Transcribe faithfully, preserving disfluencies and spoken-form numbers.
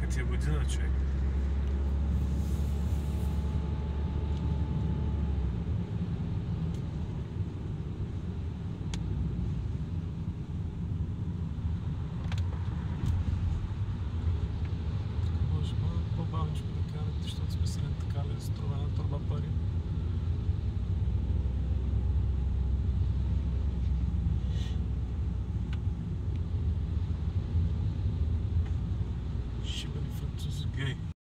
ти е година, човек. Може малко по-бавничко да карате, защото сме сред така ли с това на турба пари. Шибани французи гей.